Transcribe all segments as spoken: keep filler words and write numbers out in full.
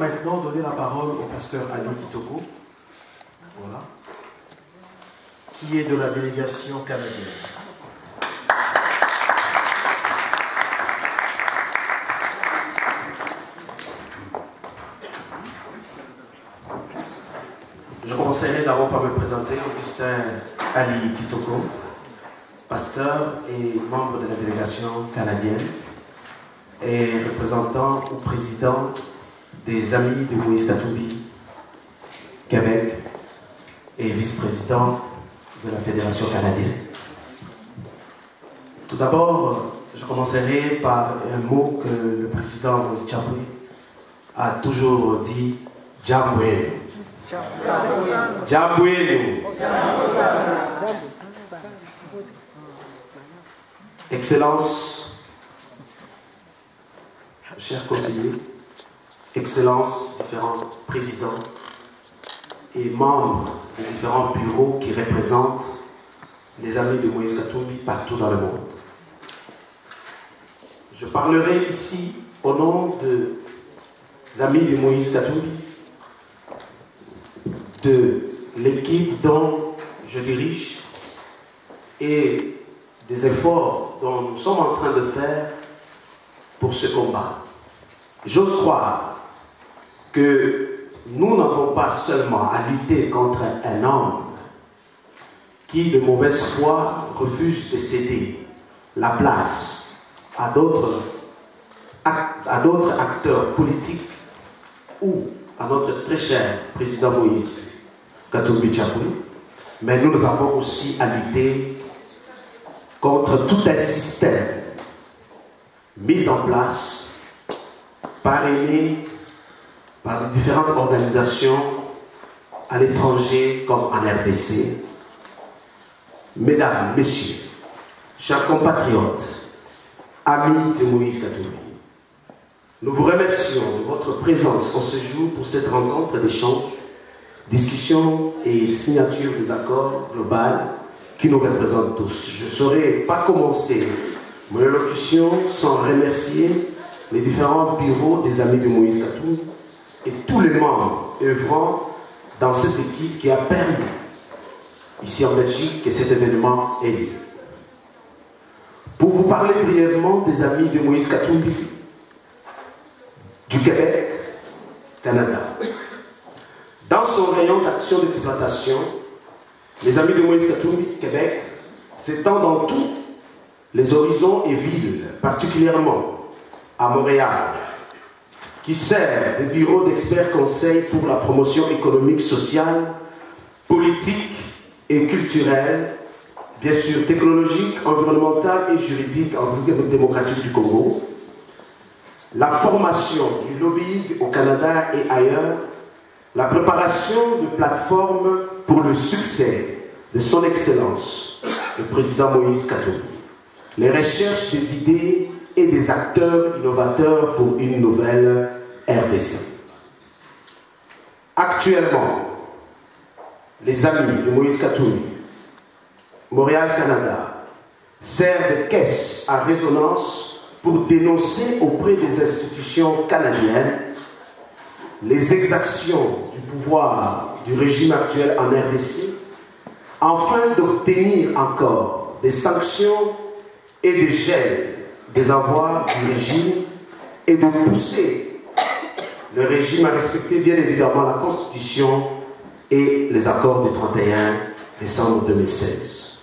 maintenant donner la parole au pasteur Ali Kitoko, voilà, qui est de la délégation canadienne. Je commencerai d'abord par me présenter, Augustin Ali Kitoko, pasteur et membre de la délégation canadienne et représentant ou président des Amis de Moïse Katumbi, Québec, et vice-président de la Fédération canadienne. Tout d'abord, je commencerai par un mot que le président Moïse Tchaboué a toujours dit, Djamboué. Djamboué. Excellence, chers conseillers, Excellences, différents présidents et membres des différents bureaux qui représentent les Amis de Moïse Katumbi partout dans le monde. Je parlerai ici au nom des Amis de Moïse Katumbi, de l'équipe dont je dirige et des efforts dont nous sommes en train de faire pour ce combat. J'ose croire que nous n'avons pas seulement à lutter contre un homme qui, de mauvaise foi, refuse de céder la place à d'autres à d'autres acteurs politiques ou à notre très cher président Moïse Katumbi Tchaboué, mais nous, nous avons aussi à lutter contre tout un système mis en place, parrainé par les différentes organisations à l'étranger comme en R D C. Mesdames, Messieurs, chers compatriotes, amis de Moïse Katumbi, nous vous remercions de votre présence en ce jour pour cette rencontre d'échange, discussion et signature des accords globaux qui nous représentent tous. Je ne saurais pas commencer mon élocution sans remercier les différents bureaux des Amis de Moïse Katumbi et tous les membres œuvrant dans cette équipe qui a permis, ici en Belgique, que cet événement ait lieu. Pour vous parler brièvement des Amis de Moïse Katumbi, du Québec, Canada. Dans son rayon d'action d'exploitation, les Amis de Moïse Katumbi, Québec, s'étend dans tous les horizons et villes, particulièrement à Montréal, qui sert de bureau d'experts conseils pour la promotion économique, sociale, politique et culturelle, bien sûr technologique, environnementale et juridique en République démocratique du Congo, la formation du lobbying au Canada et ailleurs, la préparation de plateformes pour le succès de son Excellence, le président Moïse Katumbi, les recherches des idées et des acteurs innovateurs pour une nouvelle R D C. Actuellement, les Amis de Moïse Katumbi, Montréal, Canada, servent de caisse à résonance pour dénoncer auprès des institutions canadiennes les exactions du pouvoir du régime actuel en R D C, afin d'obtenir encore des sanctions et des gels des avoirs du régime et de pousser le régime à respecter bien évidemment la Constitution et les accords du trente et un décembre deux mille seize.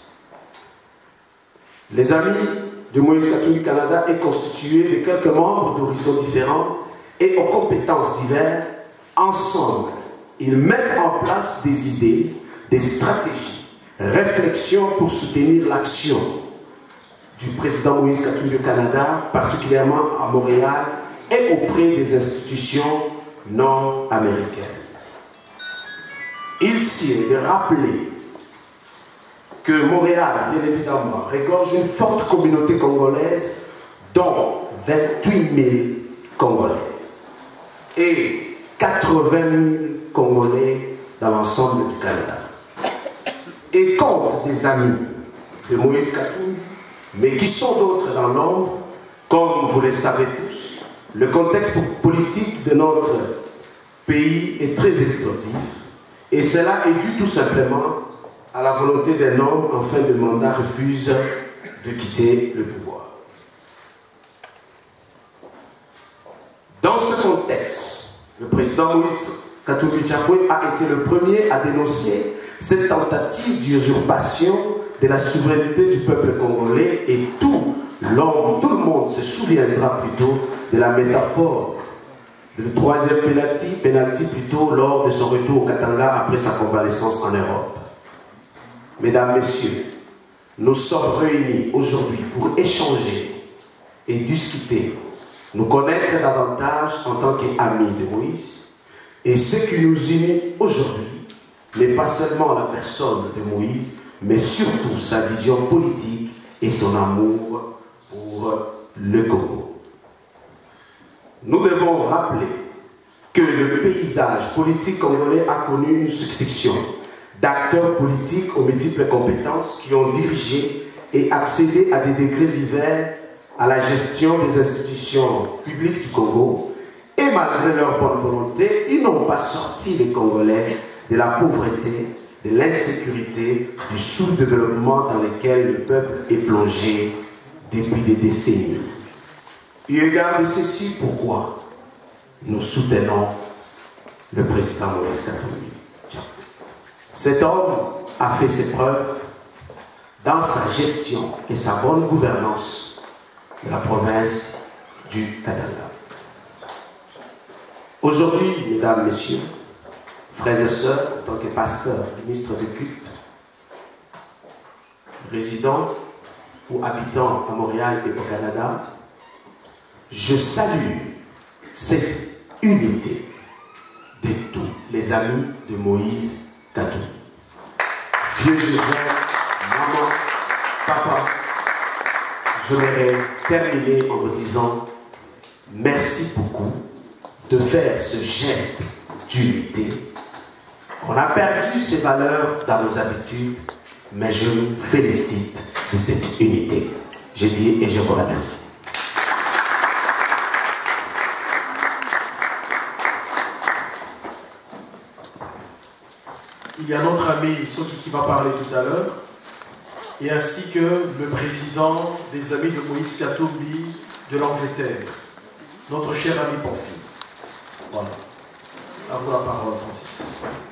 Les Amis de Moïse Katumbi Canada est constitué de quelques membres d'horizons différents et aux compétences diverses. Ensemble, ils mettent en place des idées, des stratégies, réflexions pour soutenir l'action du président Moïse Katumbi au Canada, particulièrement à Montréal et auprès des institutions nord-américaines. Il s'agit de rappeler que Montréal, bien évidemment, regorge une forte communauté congolaise, dont vingt-huit mille Congolais et quatre-vingt mille Congolais dans l'ensemble du Canada. Et compte des amis de Moïse Katumbi, mais qui sont d'autres dans l'ombre, comme vous le savez tous, le contexte politique de notre pays est très explosif et cela est dû tout simplement à la volonté d'un homme en fin de mandat refuse de quitter le pouvoir. Dans ce contexte, le président Moïse Katumbi Chapwe a été le premier à dénoncer cette tentative d'usurpation de la souveraineté du peuple congolais et tout, tout le monde se souviendra plutôt de la métaphore le troisième pénalty, pénalty plutôt lors de son retour au Katanga après sa convalescence en Europe. Mesdames, Messieurs, nous sommes réunis aujourd'hui pour échanger et discuter, nous connaître davantage en tant qu'amis de Moïse. Et ce qui nous unit aujourd'hui n'est pas seulement la personne de Moïse, mais surtout sa vision politique et son amour pour le Congo. Nous devons rappeler que le paysage politique congolais a connu une succession d'acteurs politiques aux multiples compétences qui ont dirigé et accédé à des degrés divers à la gestion des institutions publiques du Congo. Et malgré leur bonne volonté, ils n'ont pas sorti les Congolais de la pauvreté, de l'insécurité, du sous-développement dans lequel le peuple est plongé depuis des décennies. Eu égard de ceci, pourquoi nous soutenons le président Moïse Katumbi Chapwe. Cet homme a fait ses preuves dans sa gestion et sa bonne gouvernance de la province du Katanga. Aujourd'hui, mesdames, messieurs, frères et sœurs, en tant que pasteur, ministre de culte, résident ou habitant à Montréal et au Canada, je salue cette unité de tous les amis de Moïse Katumbi. Dieu Jésus, maman, papa, je voudrais terminer en vous disant merci beaucoup de faire ce geste d'unité. On a perdu ces valeurs dans nos habitudes, mais je vous félicite de cette unité. Je dis et je vous remercie. Il y a notre ami Soki qui va parler tout à l'heure, et ainsi que le président des amis de Moïse Katumbi de l'Angleterre, notre cher ami Porphy. Voilà. À vous la parole, Francis.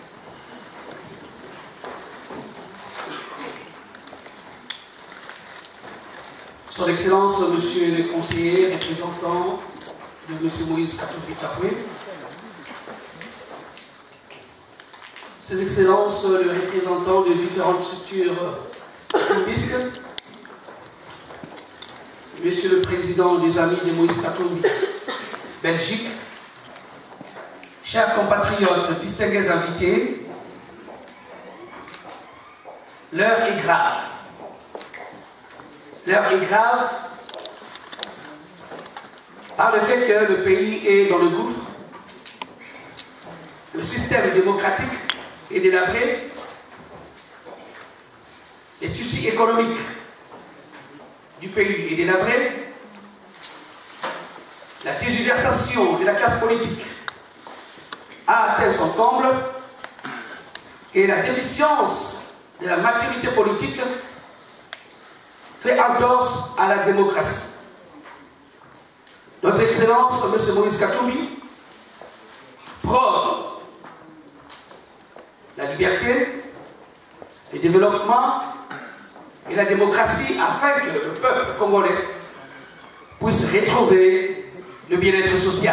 Son Excellence, Monsieur le conseiller représentant de Monsieur Moïse Katumbi Chapwe, Ses Excellences, les représentants de différentes structures activistes, Monsieur le Président des Amis de Moïse Katumbi, Belgique, chers compatriotes, distingués invités, l'heure est grave. L'heure est grave par le fait que le pays est dans le gouffre, le système démocratique est délabré, les tissus économiques du pays est délabré, la tergiversation de la classe politique a atteint son comble et la déficience de la maturité politique fait entorse à la démocratie. Notre Excellence, M. Moïse Katumbi, prône la liberté, le développement et la démocratie afin que le peuple congolais puisse retrouver le bien-être social.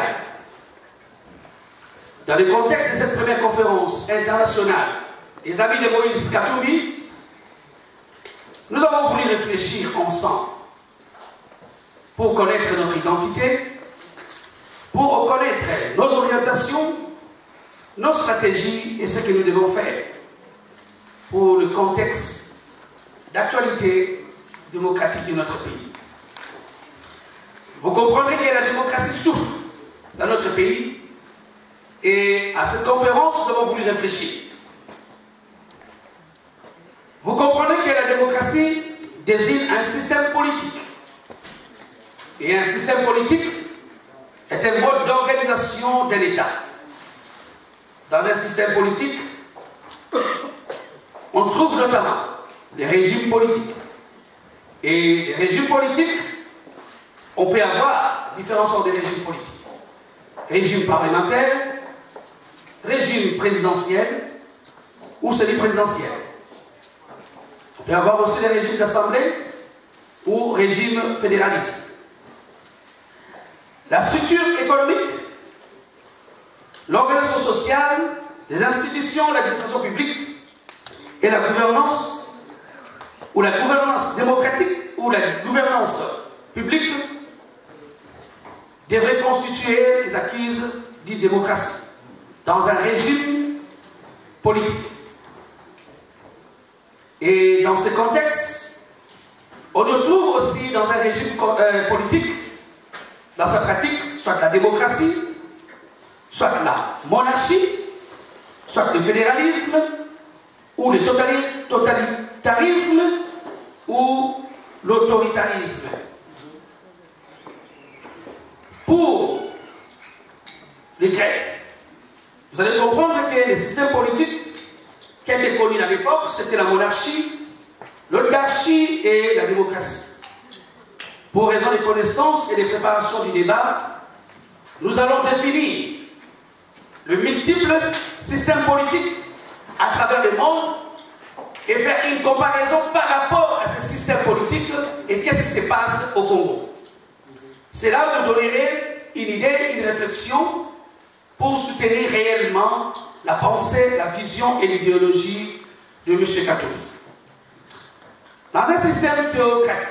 Dans le contexte de cette première conférence internationale des amis de Moïse Katumbi, nous avons voulu réfléchir ensemble pour connaître notre identité, pour connaître nos orientations, nos stratégies et ce que nous devons faire pour le contexte d'actualité démocratique de notre pays. Vous comprendrez que la démocratie souffre dans notre pays et à cette conférence, nous avons voulu réfléchir. Vous comprenez que la démocratie désigne un système politique. Et un système politique est un mode d'organisation de l'État. dans un système politique, on trouve notamment des régimes politiques. Et les régimes politiques, on peut avoir différents sortes de régimes politiques. Régime parlementaire, régime présidentiel ou semi-présidentiel. On peut avoir aussi des régimes d'assemblée ou régime fédéraliste. La structure économique, l'organisation sociale, les institutions, l'administration publique et la gouvernance ou la gouvernance démocratique ou la gouvernance publique devraient constituer les acquises d'une démocratie dans un régime politique. Et dans ce contexte, on retrouve aussi dans un régime euh, politique, dans sa pratique, soit la démocratie, soit la monarchie, soit le fédéralisme, ou le totalitarisme, ou l'autoritarisme. Pour les Grecs, vous allez comprendre que les systèmes politiques qui étaient connus à l'époque, c'était la monarchie, l'oligarchie et la démocratie. Pour raison de connaissance et de préparation du débat, nous allons définir le multiple système politique à travers le monde et faire une comparaison par rapport à ce système politique et qu'est-ce qui se passe au Congo. Cela vous donnerait une idée, une réflexion pour soutenir réellement la pensée, la vision et l'idéologie de M. Katumbi. Dans un système théocratique,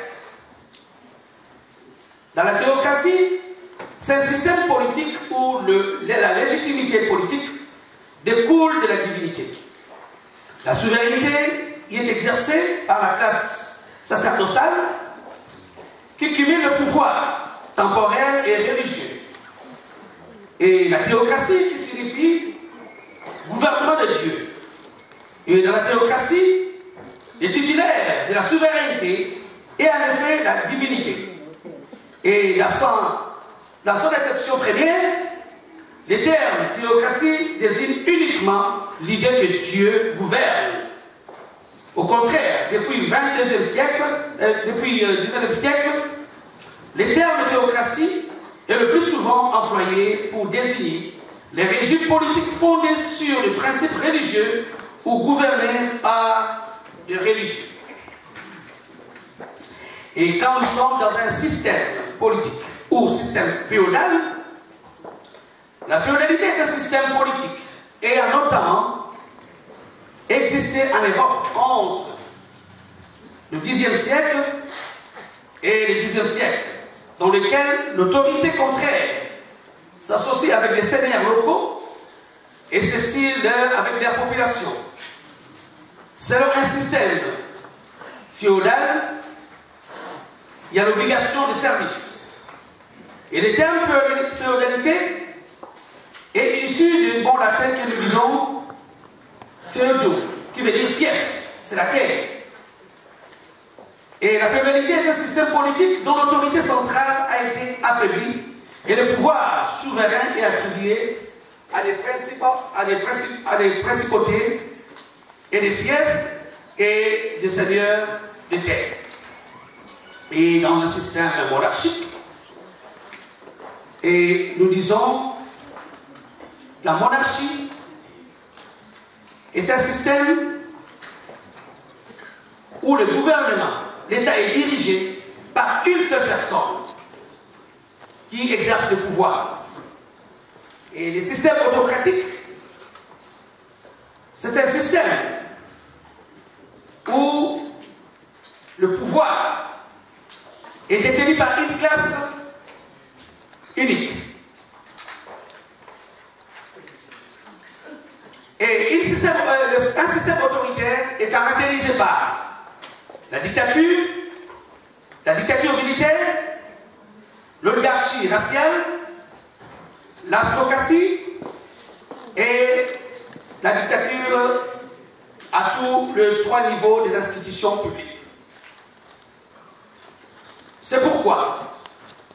dans la théocratie, c'est un système politique où le, la légitimité politique découle de la divinité. La souveraineté y est exercée par la classe sacerdotale qui cumule le pouvoir temporel et religieux. Et la théocratie qui signifie gouvernement de Dieu. Et dans la théocratie, les titulaires de la souveraineté est en effet la divinité. Et dans son, dans son exception première, le terme théocratie désigne uniquement l'idée que Dieu gouverne. Au contraire, depuis le vingt-deuxième siècle, euh, depuis le dix-neuvième siècle, le terme théocratie est le plus souvent employé pour désigner les régimes politiques fondés sur les principes religieux ou gouvernés par des religieux. Et quand nous sommes dans un système politique ou système féodal, la féodalité est un système politique et a notamment existé en Europe entre le dixième siècle et le douzième siècle, dans lequel l'autorité contraire s'associe avec les seigneurs locaux et ceci avec la population. Selon un système féodal, il y a l'obligation de service. Et le terme féodalité est issu du bon latin que nous disons féodaux, qui veut dire fief, c'est la terre. Et la féodalité est un système politique dont l'autorité centrale a été affaiblie et le pouvoir souverain est attribué à des, à des, à des principautés et des fiefs et des seigneurs de terre. Et dans le système monarchique, et nous disons, la monarchie est un système où le gouvernement, l'État est dirigé par une seule personne qui exerce le pouvoir. Et les systèmes autocratiques, c'est un système où le pouvoir est détenu par une classe unique. Et une système, euh, un système autoritaire est caractérisé par la dictature, la dictature militaire, l'oligarchie raciale, l'aristocratie et la dictature à tous les trois niveaux des institutions publiques. C'est pourquoi,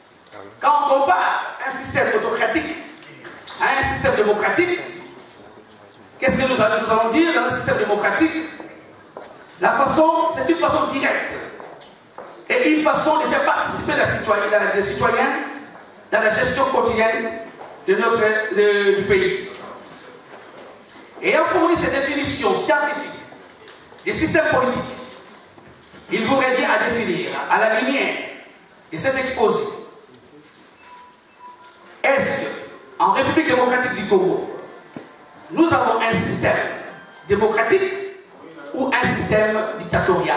quand on compare un système autocratique à un système démocratique, qu'est-ce que nous allons, nous allons dire dans un système démocratique? La façon, c'est une façon directe et une façon de faire participer la citoyen, les citoyens dans la gestion quotidienne de notre, de, du pays. Ayant fourni ces définitions scientifiques des systèmes politiques, il vous revient à définir, à la lumière de cet exposé, est-ce qu'en République démocratique du Congo, nous avons un système démocratique ou un système dictatorial?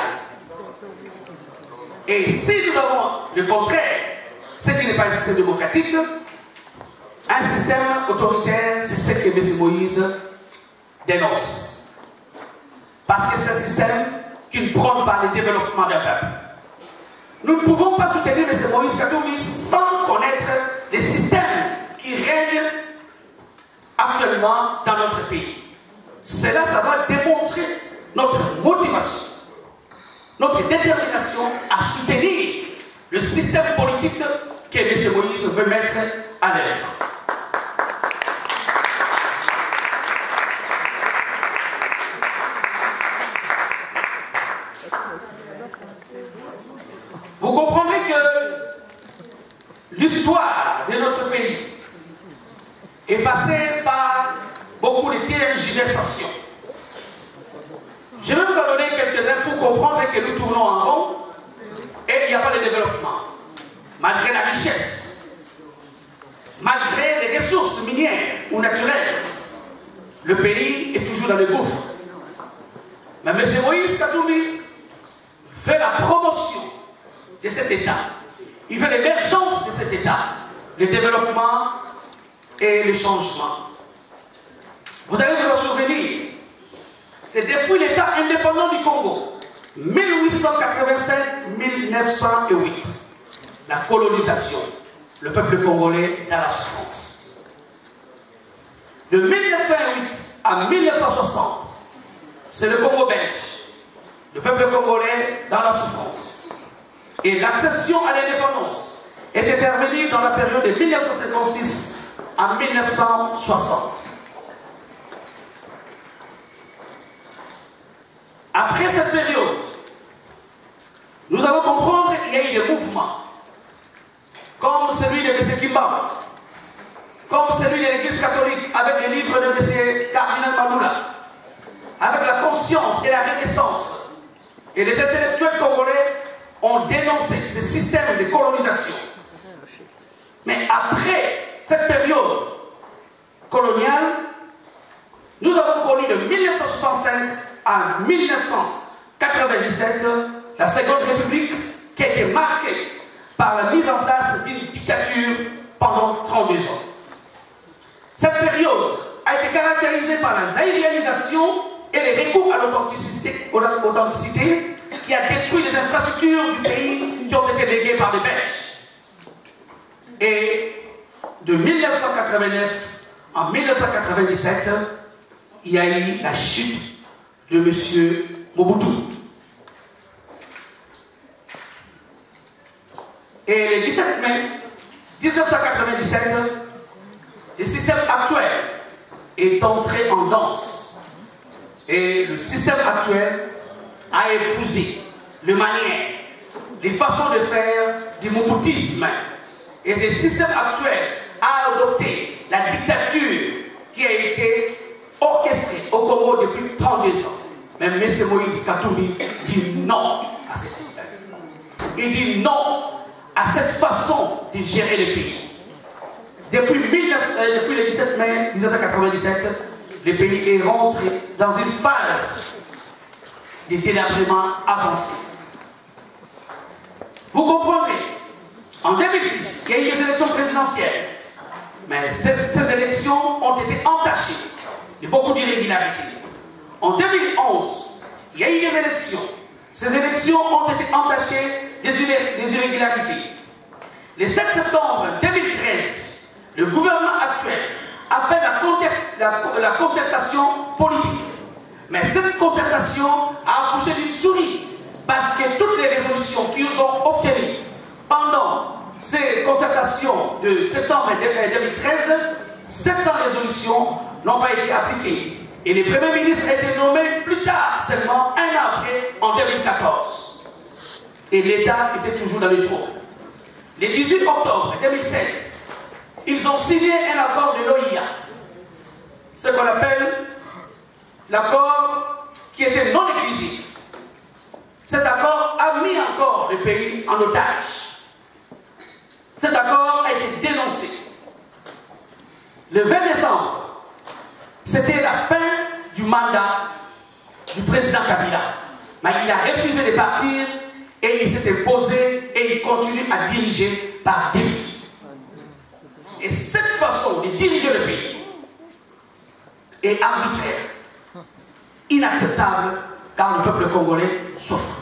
Et si nous avons le contraire, ce qui n'est pas un système démocratique, un système autoritaire, c'est ce que M. Moïse dénonce. Parce que c'est un système qui ne prône pas le développement d'un peuple. Nous ne pouvons pas soutenir M. Moïse Katumbi sans connaître les systèmes qui règnent actuellement dans notre pays. Cela, ça va démontrer notre motivation, notre détermination à soutenir le système politique que M. Moïse veut mettre à l'œuvre. Vous comprendrez que l'histoire de notre pays est passée par beaucoup de tergiversations. Je vais vous en donner quelques-uns pour comprendre que nous tournons en rond et il n'y a pas de développement. Malgré la richesse, malgré les ressources minières ou naturelles, le pays est toujours dans le gouffre. Mais M. Moïse Katumbi fait la promotion de cet État. Il veut l'émergence de cet État, le développement et le changement. Vous allez vous en souvenir, c'est depuis l'État indépendant du Congo, mille huit cent quatre-vingt-sept mille neuf cent huit, la colonisation, le peuple congolais dans la souffrance. De mille neuf cent huit à mille neuf cent soixante, c'est le Congo belge, le peuple congolais dans la souffrance. Et l'accession à l'indépendance est intervenue dans la période de mille neuf cent cinquante-six à mille neuf cent soixante. Après cette période, nous allons comprendre qu'il y a eu des mouvements, comme celui de M. Kimba, comme celui de l'Église catholique avec les livres de M. Cardinal Maloula, avec la conscience et la renaissance. Et les intellectuels congolais ont dénoncé ce système de colonisation. Mais après cette période coloniale, nous avons connu de mille neuf cent soixante-cinq à mille neuf cent quatre-vingt-dix-sept la Seconde République qui a été marquée par la mise en place d'une dictature pendant trente-deux ans. Cette période a été caractérisée par la zaïrianisation et les recours à l'authenticité qui a détruit les infrastructures du pays qui ont été léguées par les Belges. Et de mille neuf cent quatre-vingt-neuf à mille neuf cent quatre-vingt-dix-sept, il y a eu la chute de M. Mobutu. Et le dix-sept mai mille neuf cent quatre-vingt-dix-sept, le système actuel est entré en danse. Et le système actuel a épousé les manières, les façons de faire du mobutisme. Et le système actuel a adopté la dictature qui a été orchestrée au Congo depuis trente-deux ans. Mais M. Moïse Katumbi dit non à ce système. Il dit non à cette façon de gérer le pays. Depuis, euh, depuis le dix-sept mai mille neuf cent quatre-vingt-dix-sept, le pays est rentré dans une phase de délabrement avancé. Vous comprenez, en deux mille six, il y a eu des élections présidentielles, mais ces, ces élections ont été entachées de beaucoup d'irrégularités. En deux mille onze, il y a eu des élections. Ces élections ont été entachées des, des irrégularités. Le sept septembre deux mille treize, le gouvernement actuel appelle la, contexte, la, la concertation politique. Mais cette concertation a accouché d'une souris parce que toutes les résolutions qu'ils ont obtenues pendant ces concertations de septembre deux mille treize, sept cents résolutions n'ont pas été appliquées. Et le Premier ministre a été nommé plus tard, seulement un an après, en deux mille quatorze. Et l'État était toujours dans le trou. Le dix-huit octobre deux mille seize, ils ont signé un accord de l'O I A, ce qu'on appelle l'accord qui était non inclusif. Cet accord a mis encore le pays en otage. Cet accord a été dénoncé. Le vingt décembre, c'était la fin du mandat du président Kabila. Mais il a refusé de partir et il s'était posé et il continue à diriger par défi. Et cette façon de diriger le pays est arbitraire, inacceptable, car le peuple congolais souffre.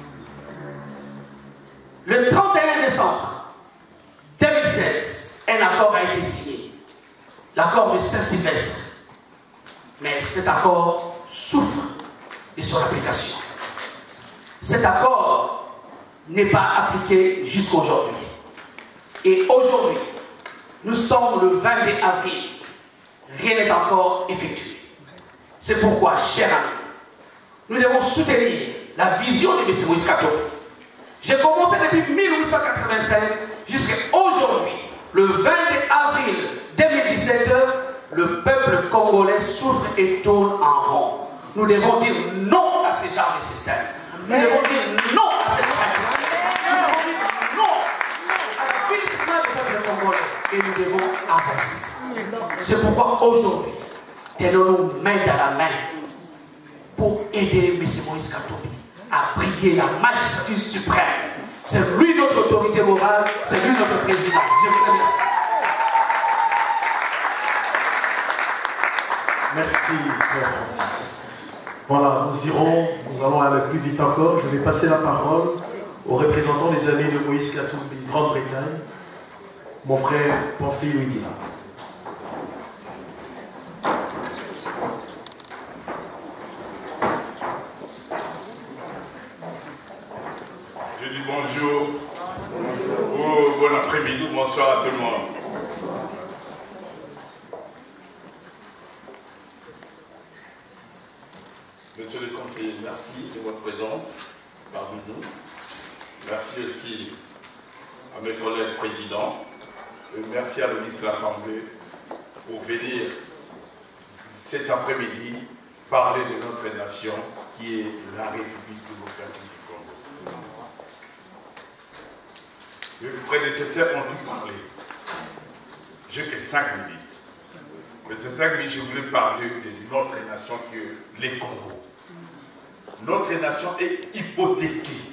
Le trente et un décembre deux mille seize, un accord a été signé, l'accord de Saint-Sylvestre. Mais cet accord souffre de son application. Cet accord n'est pas appliqué jusqu'à aujourd'hui. Et aujourd'hui, nous sommes le vingt-deux avril. Rien n'est encore effectué. C'est pourquoi, chers amis, nous devons soutenir la vision de M. Moïse Katumbi. J'ai commencé depuis mille huit cent quatre-vingt-cinq jusqu'à aujourd'hui, le vingt-deux avril deux mille dix-sept, le peuple congolais souffre et tourne en rond. Nous devons dire non à ce genre de système. Nous devons dire non à cette pratique. Nous devons dire non à l'avilissement du peuple congolais. Et nous devons avancer. C'est pourquoi aujourd'hui, tenons-nous main dans la main pour aider M. Moïse Katumbi à briguer la magistrature suprême. C'est lui notre autorité morale, c'est lui notre président. Je vous remercie. Merci, Père Francis. Voilà, nous irons, nous allons aller plus vite encore. Je vais passer la parole aux représentants des amis de Moïse Katumbi, Grande-Bretagne, mon frère Pamphile Ouidila. Je dis bonjour, bonjour. Oh, bon après-midi, bonsoir à tout le monde. Monsieur le conseiller, merci de votre présence parmi nous. Merci aussi à mes collègues présidents. Et merci à la ministre de l'Assemblée pour venir cet après-midi parler de notre nation qui est la République démocratique du Congo. Les prédécesseurs ont dû parler. J'ai que cinq minutes. Mais ces cinq minutes, je voulais parler de notre nation qui est les Congos. Notre nation est hypothéquée.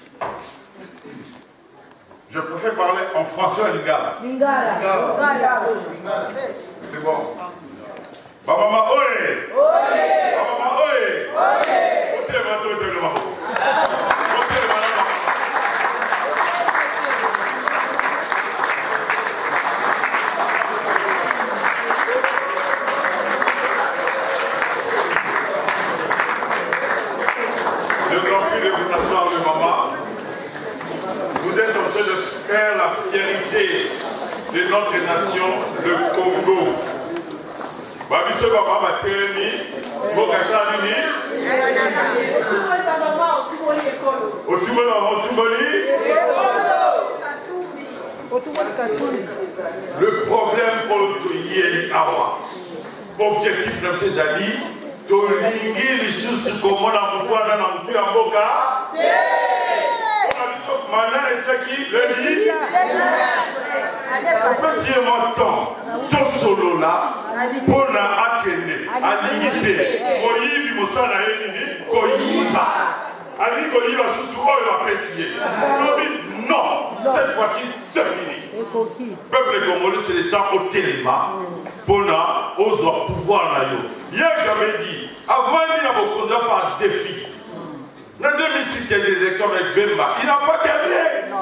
Je préfère parler en français ou en lingala. Lingala. Lingala. C'est bon. Maman, oye. Oye. Maman, oye. Oye. Oye. Oye. Oye. Vous êtes en train de faire la fierté de notre nation, le Congo. Babiso Baba Maténi, Mokasanini, le problème pour le Yéli Awa. Objectif de ces alliés, Tolingi, les sous comment la Moukouana, la Moutou Amboka. Maintenant, c'est qui le dit précisément temps, ton solo là, pour la akene, à l'unité, Koyibi Moussana Yenini, Koyiba. Ali Koyiba sous oil apprécié. Non, cette fois-ci c'est fini. Peuple congolais, c'est le temps au téléma, pour la, aux pouvoir là. Hier j'avais dit, avant il y a beaucoup de par défi. En deux mille six, il y a des élections avec Bemba. Il n'a pas gagné.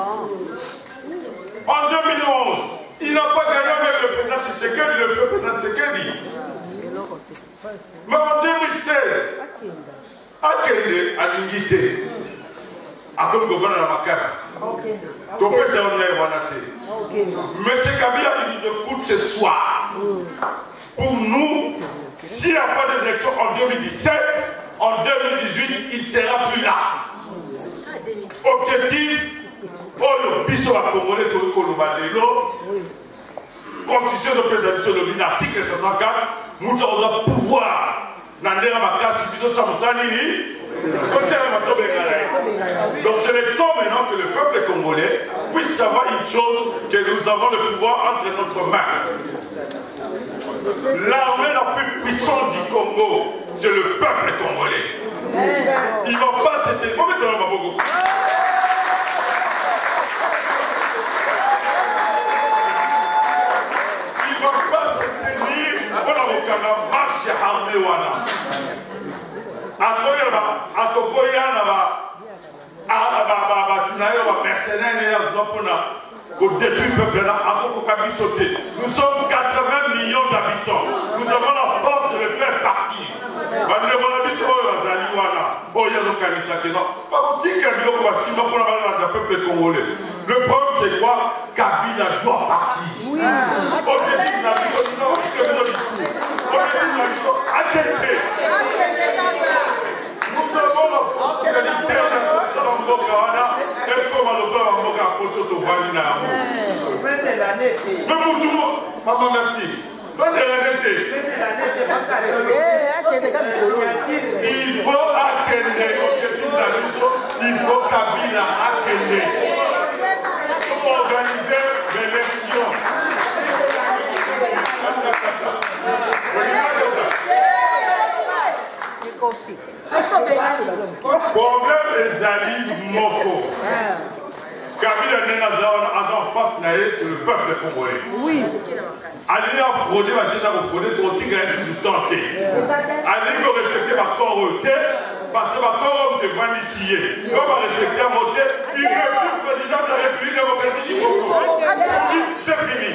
En deux mille onze, il n'a pas gagné avec le président Tshisekedi, le feu président Tshisekedi. Mais en deux mille seize, à quelle à l'unité, à comme gouverneur de la Makasse, ton père s'est honnête, M. Kabila, il nous écoute ce soir. Pour nous, s'il n'y a pas d'élection en deux mille dix-sept, en deux mille dix-huit, il ne sera plus là. Objectif, Oyo, Biso va Congolais, Toriko Lobalelo, Constitution de préservation de l'article soixante-quatre, nous avons pouvoir. Nandera Makasi, Biso Samosanini, donc c'est le temps maintenant que le peuple congolais puisse savoir une chose, que nous avons le pouvoir entre notre main. L'armée la plus puissante du Congo, c'est le peuple congolais. Il ne va pas se tenir. Il ne va pas se tenir pour la marche armée. Nous sommes quatre-vingts millions d'habitants. Nous avons la force de le faire partir. Le problème c'est quoi? Kabila doit partir. Objectif la nous avons la possibilité de et comme maman, merci. Fin de l'année. Il faut accueillir. Il faut Kabila accueillir. Pour organiser l'élection. Problème des alliés Moko. Kabila n'est en face c'est le peuple congolais. Oui. Allez à frauder, ma chère à frauder, ton tigre est tout tenté. Allez à respecter ma coroté, parce que ma coroté devant l'ici. Comme à respecter un moté, il n'est plus président de la République démocratique du Congo. C'est fini.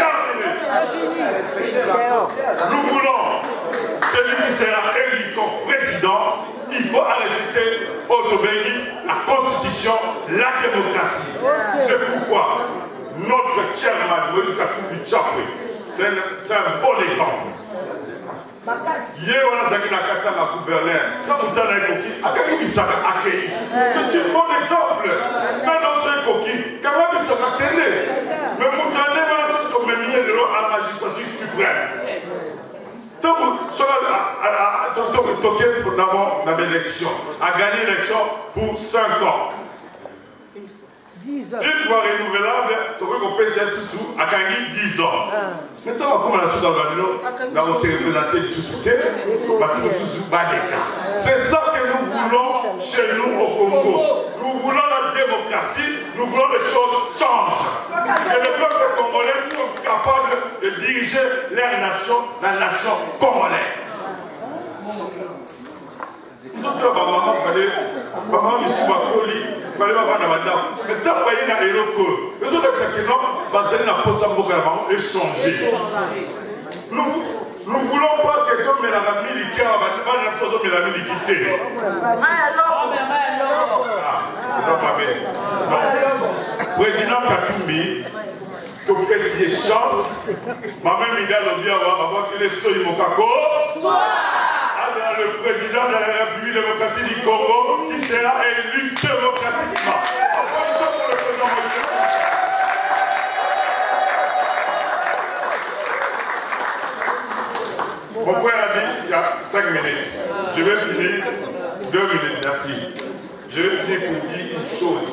Nous voulons celui qui sera élu comme président. Il faut respecter Otobéni, la constitution, la démocratie. C'est pourquoi notre chairman, Moïse Katumbi Tchapwe, c'est un bon exemple. Hier, on a dit que la gouverneur, quand on a dit que c'est un bon exemple. Maintenant, c'est un coquille, quand même, c'est un télé. Mais vous avez dit que le ministre de la magistrature suprême. Donc, pour dans l'élection, a gagné l'élection pour cinq ans. Une fois renouvelable, tu vois qu'on peut se sous a gagné dix ans. Maintenant, comme on a sous dans le là on s'est représenté du sous-souté, c'est ça que nous voulons chez nous au Congo. Nous voulons la démocratie, nous voulons que les choses changent. Que le peuple congolais soit capable de diriger leur nation, la nation congolaise. Ils ont dit à maman, il fallait, maman, il faut ma colis, il fallait avoir la madame. Mais tant qu'il y a un héros, les autres exactement, basés dans la poste à Bokalama, échanger. Nous ne voulons pas que comme la famille qui a la chose de la milité. Président Katumbi, tu fais si échange, ma mère il a le bien avoir que les soins Mokako. Le président de la République démocratique du Congo qui sera élu démocratiquement. Applaudissons pour le président Moïse. Mon frère a dit il y a cinq minutes. Je vais finir. Deux minutes, merci. Je vais finir pour dire une chose.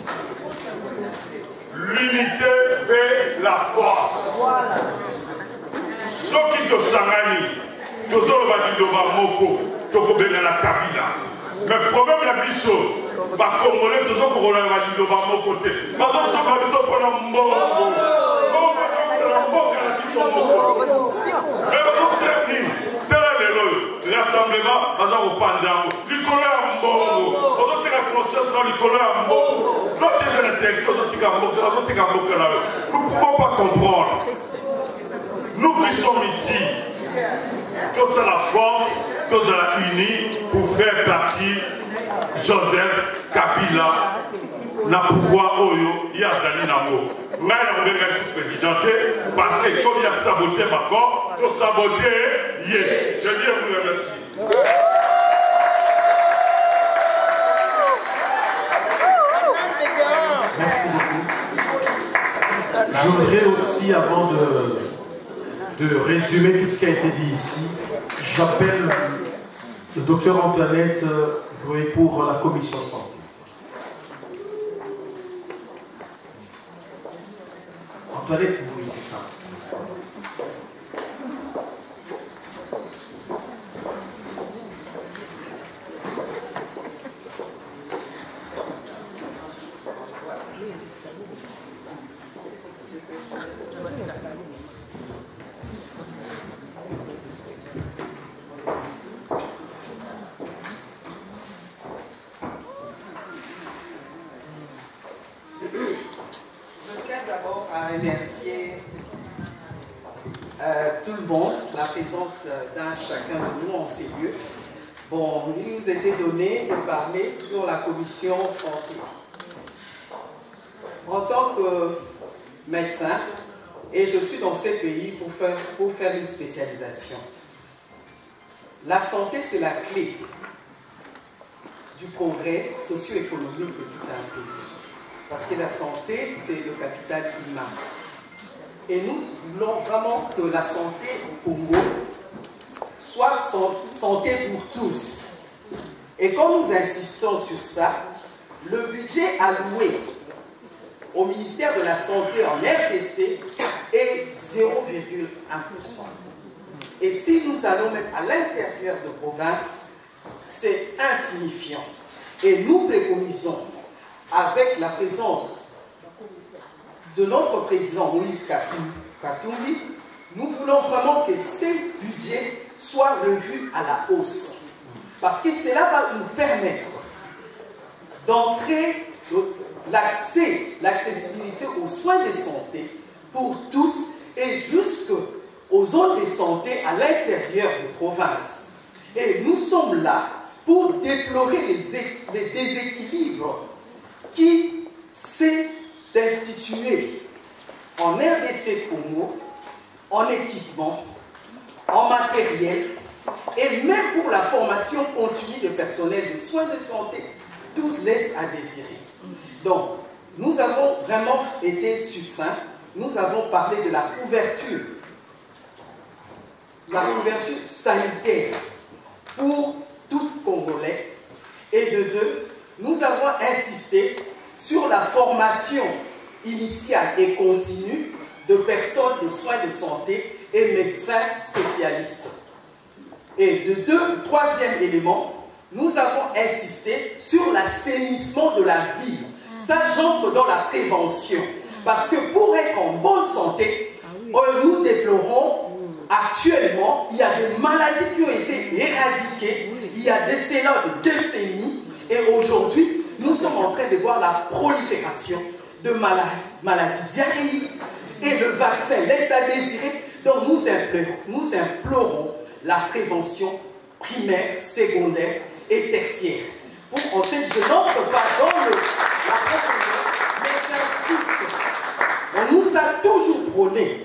L'unité fait la force. Ce qui te s'angani. Tous les Moko, tous les Kabila. Mais le problème la biso, les Congolais, tous les Congolais qui sont à mon côté. Mais tous les Congolais qui sont à mon côté. Mais c'est c'est rassemblement, nous avons Panzamo. Nicolas Mbongo. Nous avons la conscience dans Nicolas Mbongo. Nous avons l'intellectuel, nous avons nous ne pouvons pas comprendre. Nous qui sommes ici, tous à la force, tous à la unie pour faire partie Joseph Kabila na pouvoir Oyo Yazali Namo. Mais on va être présidenté parce que comme il a saboté ma corps, tout saboté Yeah. Je viens vous remercier. Merci beaucoup. Je voudrais aussi, avant de, de résumer tout ce qui a été dit ici, j'appelle le docteur Antoinette Loué pour la commission santé. Antoinette, oui, c'est ça. Dans chacun de nous en ces lieux. Bon, il nous était donné de parler sur la commission santé. En tant que médecin, et je suis dans ces pays pour faire, pour faire une spécialisation. La santé, c'est la clé du progrès socio-économique de tout un pays. Parce que la santé, c'est le capital humain. Et nous voulons vraiment que la santé au Congo soit santé pour tous. Et quand nous insistons sur ça, le budget alloué au ministère de la Santé en R D C est zéro virgule un pour cent. Et si nous allons mettre à l'intérieur de province, c'est insignifiant. Et nous préconisons, avec la présence de notre président Moïse Katumbi, nous voulons vraiment que ces budgets soient revus à la hausse. Parce que cela va nous permettre d'entrer l'accès, l'accessibilité aux soins de santé pour tous et jusqu'aux zones de santé à l'intérieur de province. Et nous sommes là pour déplorer les, les déséquilibres qui s'est institué en R D C Congo, en équipement, en matériel, et même pour la formation continue de personnel de soins de santé. Tout laisse à désirer. Donc, nous avons vraiment été succincts. Nous avons parlé de la couverture, la couverture sanitaire pour tout Congolais. Et de deux, nous avons insisté sur la formation initiale et continue de personnes de soins de santé et médecins spécialistes. Et de deux, troisième élément, nous avons insisté sur l'assainissement de la ville. Ça, j'entre dans la prévention. Parce que pour être en bonne santé, nous déplorons actuellement, il y a des maladies qui ont été éradiquées, il y a des célules de décennies, et aujourd'hui, nous sommes en train de voir la prolifération de maladies, maladies diarrhéiques, et le vaccin laisse à désirer. Donc nous implorons, nous implorons la prévention primaire, secondaire et tertiaire. Pour, on sait que je n'entre pas dans le, la prévention, mais j'insiste. On nous a toujours prôné,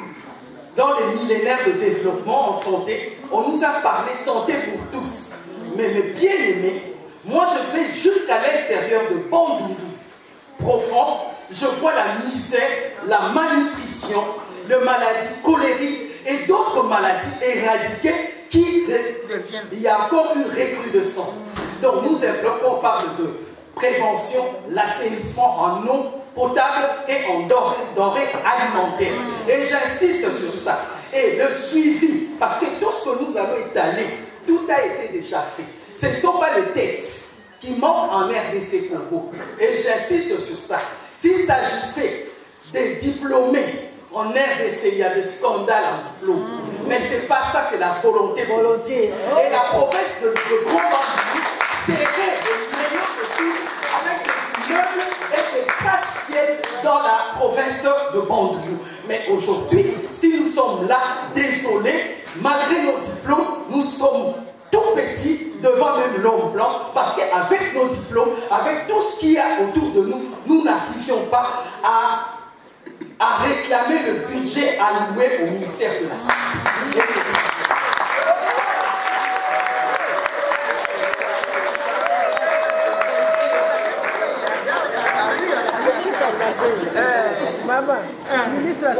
dans les millénaires de développement en santé, on nous a parlé santé pour tous. Mais mes bien-aimés, moi je vais jusqu'à l'intérieur de Bandundu profond, je vois la misère, la malnutrition, les maladies cholériques et d'autres maladies éradiquées qui, il y a encore une recrudescence. Donc nous implorons, on parle de prévention, l'assainissement en eau potable et en denrées alimentaires. Et j'insiste sur ça. Et le suivi, parce que tout ce que nous avons étalé, tout a été déjà fait. Ce ne sont pas les textes qui manquent en R D C Congo. Et j'insiste sur ça. S'il s'agissait des diplômés en R D C, il y a des scandales en diplôme. Mais ce n'est pas ça, c'est la volonté volontiers. Et la province de, de Grand Bandundu serait le meilleur de tous avec des immeubles et des gratte-ciel dans la province de Bandundu. Mais aujourd'hui, si nous sommes là, désolés, malgré nos diplômes, nous sommes tout petits devant même l'homme blanc, parce qu'avec nos diplômes, avec tout ce qu'il y a autour de nous, nous n'arrivions pas à, à réclamer le budget alloué au ministère de la Santé.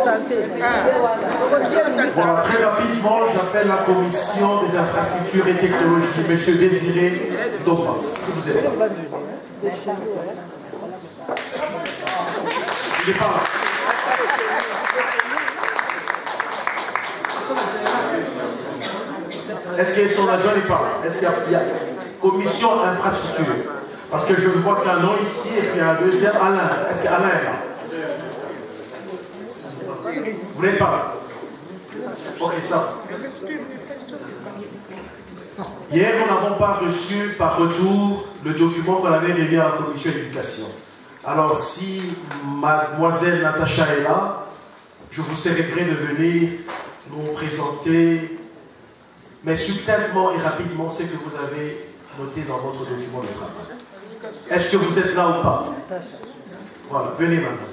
Voilà, très rapidement, j'appelle la commission des infrastructures et technologies, Monsieur Désiré Dopa, si vous êtes là. Il n'est pas là. Est-ce qu'il y a son adjoint n'est pas là? Est-ce qu'il y, y a commission infrastructure? Parce que je ne vois qu'un nom ici et puis un deuxième, Alain. Est-ce qu'Alain est là? Vous n'êtes pas là? Ok, ça. Hier, nous n'avons pas reçu par retour le document qu'on avait remis à la commission d'éducation. Alors, si mademoiselle Natacha est là, je vous célébrerai de venir nous présenter, mais succinctement et rapidement, ce que vous avez noté dans votre document de travail. Est-ce que vous êtes là ou pas? Voilà, venez mademoiselle.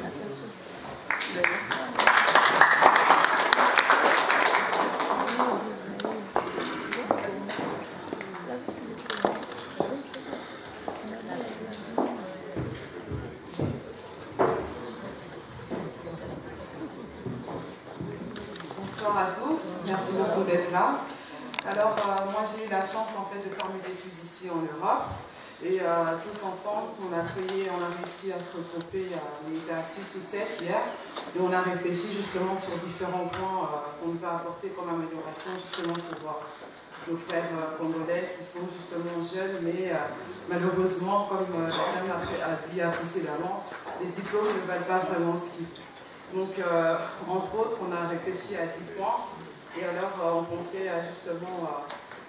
Bonsoir à tous, merci beaucoup d'être là. Alors, euh, moi j'ai eu la chance en fait de faire mes études ici en Europe. Et euh, tous ensemble, on a créé, on a réussi à se regrouper, euh, on était à six ou sept hier, et on a réfléchi justement sur différents points euh, qu'on peut apporter comme amélioration justement pour voir nos frères euh, congolais qui sont justement jeunes, mais euh, malheureusement, comme euh, Madame a dit précédemment, les diplômes ne valent pas vraiment ce qu'ils font. Donc, euh, entre autres, on a réfléchi à dix points, et alors euh, on pensait à justement... Euh,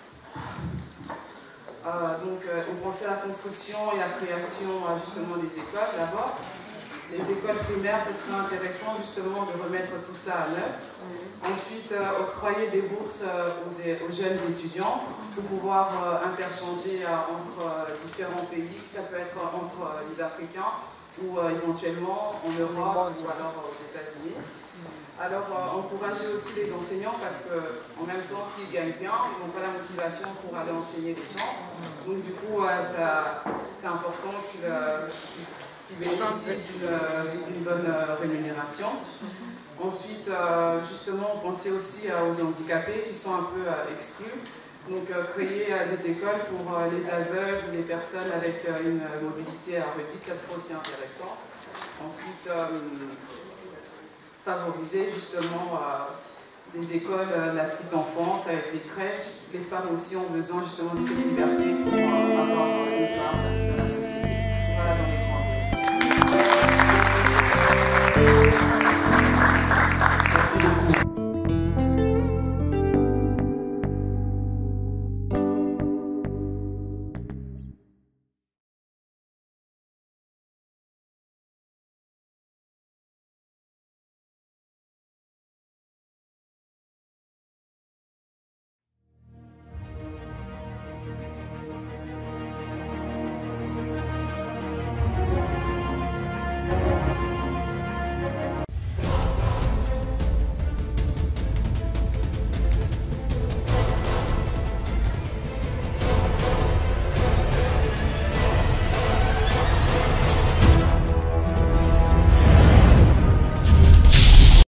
Euh, donc, euh, on pensait à la construction et la création euh, justement des écoles d'abord. Les écoles primaires, ce serait intéressant justement de remettre tout ça à neuf. Mmh. Ensuite, euh, octroyer des bourses euh, aux, aux jeunes étudiants pour pouvoir euh, interchanger euh, entre euh, différents pays. Ça peut être entre euh, les Africains ou euh, éventuellement en Europe ou alors euh, aux États-Unis. Alors, euh, encourager aussi les enseignants parce qu'en même temps, s'ils gagnent bien, ils n'ont pas la motivation pour aller enseigner les gens. Donc, du coup, euh, c'est important qu'ils euh, qu bénéficient d'une bonne euh, rémunération. Ensuite, euh, justement, on pensait aussi euh, aux handicapés qui sont un peu euh, exclus. Donc, euh, créer euh, des écoles pour euh, les aveugles, les personnes avec euh, une mobilité réduite, ça serait aussi intéressant. Ensuite, euh, favoriser justement euh, des écoles, euh, la petite enfance avec les crèches. Les femmes aussi ont besoin justement de cette liberté pour euh, avoir une part dans la société. Voilà dans les grands.